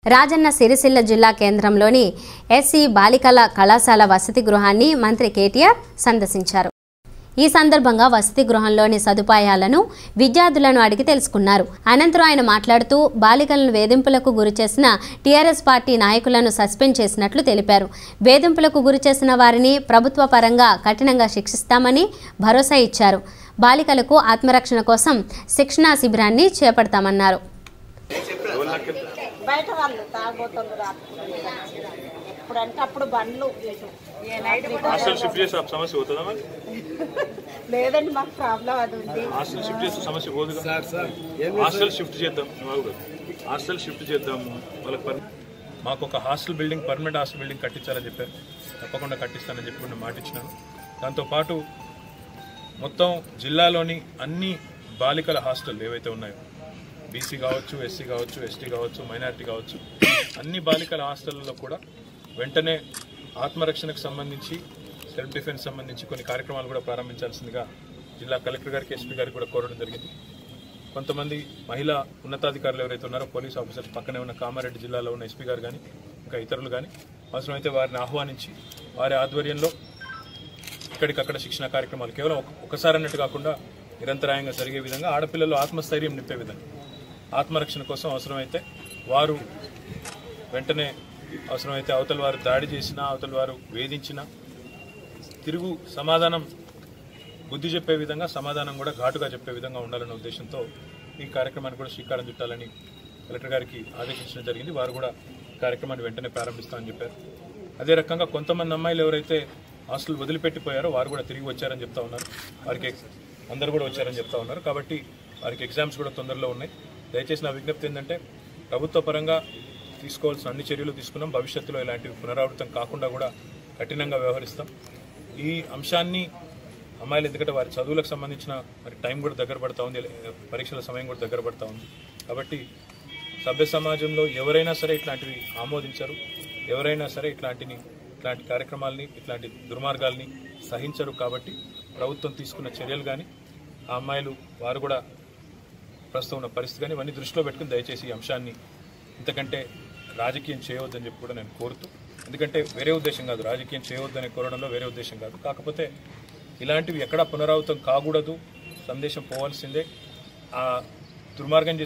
రాజన్న సిరిసిల్ల జిల్లా కేంద్రంలోని ఎస్సీ బాలికల కళాశాల వసతి గృహాన్ని మంత్రి కేటీఆర్ సందర్శించారు. ఈ సందర్భంగా వసతి గృహంలోని సదుపాయాలను విద్యార్థులను అడిగి తెలుసుకున్నారు. అనంతరం ఆయన మాట్లాడుతూ బాలికలను వేధింపులకు గురిచేసిన టీఆర్ఎస్ పార్టీ నాయకులను సస్పెండ్ చేసినట్లు తెలిపారు. వేధింపులకు గురిచేసిన వారిని ప్రభుత్వ పరంగా కఠినంగా శిక్షిస్తామని భరోసా ఇచ్చారు. బాలికలకు ఆత్మరక్షణ కోసం శిక్షణా శిబిరాన్ని చేపడతామన్నారు. బయట వాళ్ళు తాగబోతున్నారు ఎప్పుడంటే అప్పుడు బండ్లు లేదండి మాకు ప్రాబ్లం అది ఉంది. హాస్టల్ షిఫ్ట్ చేద్దాము వాళ్ళకి మాకు ఒక hostel building permanent hostel building కట్టించాలని చెప్పారు. తప్పకుండా కట్టిస్తానని చెప్పి నేను మాట ఇచ్చినాను. దాంతోపాటు మొత్తం జిల్లాలోని అన్ని బాలికల హాస్టల్ ఏవైతే ఉన్నాయో బీసీ కావచ్చు, ఎస్సీ కావచ్చు, ఎస్టీ కావచ్చు, మైనారిటీ కావచ్చు, అన్ని బాలికల హాస్టళ్లలో కూడా వెంటనే ఆత్మరక్షణకు సంబంధించి సెల్ఫ్ డిఫెన్స్ సంబంధించి కొన్ని కార్యక్రమాలు కూడా ప్రారంభించాల్సిందిగా జిల్లా కలెక్టర్ గారికి, ఎస్పీ గారికి కూడా కోరడం జరిగింది. కొంతమంది మహిళా ఉన్నతాధికారులు ఎవరైతే ఉన్నారో పోలీస్ ఆఫీసర్స్ పక్కనే ఉన్న కామారెడ్డి జిల్లాలో ఉన్న ఎస్పీ గారు కానీ ఇంకా ఇతరులు కానీ అవసరమైతే వారిని ఆహ్వానించి వారి ఆధ్వర్యంలో ఇక్కడికక్కడ శిక్షణ కార్యక్రమాలు కేవలం ఒకసారి అన్నట్టు కాకుండా నిరంతరాయంగా జరిగే విధంగా ఆడపిల్లలు ఆత్మస్థైర్యం నింపే విధంగా ఆత్మరక్షణ కోసం అవసరమైతే వారు వెంటనే అవసరమైతే అవతల వారు దాడి చేసినా, అవతల వారు వేధించినా తిరుగు సమాధానం బుద్ధి చెప్పే విధంగా, సమాధానం కూడా ఘాటుగా చెప్పే విధంగా ఉండాలన్న ఉద్దేశంతో ఈ కార్యక్రమాన్ని కూడా శ్రీకారం చుట్టాలని కలెక్టర్ గారికి ఆదేశించడం జరిగింది. వారు కూడా ఈ కార్యక్రమాన్ని వెంటనే ప్రారంభిస్తామని చెప్పారు. అదే రకంగా కొంతమంది అమ్మాయిలు ఎవరైతే హాస్టల్ వదిలిపెట్టిపోయారో వారు కూడా తిరిగి వచ్చారని చెప్తా ఉన్నారు. వారికి అందరూ కూడా వచ్చారని చెప్తా ఉన్నారు. కాబట్టి వారికి ఎగ్జామ్స్ కూడా తొందరలో ఉన్నాయి. దయచేసి నా విజ్ఞప్తి ఏంటంటే ప్రభుత్వ పరంగా తీసుకోవాల్సిన అన్ని చర్యలు తీసుకున్నాం. భవిష్యత్తులో ఇలాంటివి పునరావృతం కాకుండా కూడా కఠినంగా వ్యవహరిస్తాం. ఈ అంశాన్ని అమ్మాయిలు ఎందుకంటే వారి చదువులకు సంబంధించిన మరి టైం కూడా దగ్గర పడతా ఉంది, పరీక్షల సమయం కూడా దగ్గర పడతా ఉంది. కాబట్టి సభ్య సమాజంలో ఎవరైనా సరే ఇట్లాంటివి ఆమోదించరు, ఎవరైనా సరే ఇట్లాంటి కార్యక్రమాలని, ఇట్లాంటి దుర్మార్గాల్ని సహించరు. కాబట్టి ప్రభుత్వం తీసుకున్న చర్యలు కానీ ఆ అమ్మాయిలు వారు కూడా ప్రస్తుతం ఉన్న పరిస్థితి కానీ ఇవన్నీ దృష్టిలో పెట్టుకుని దయచేసి ఈ అంశాన్ని ఇంతకంటే రాజకీయం చేయవద్దని చెప్పి కూడా నేను కోరుతూ, ఎందుకంటే వేరే ఉద్దేశం కాదు, రాజకీయం చేయవద్దని కోరడంలో వేరే ఉద్దేశం కాదు. కాకపోతే ఇలాంటివి ఎక్కడా పునరావృతం కాకూడదు, సందేశం పోవాల్సిందే. ఆ దుర్మార్గం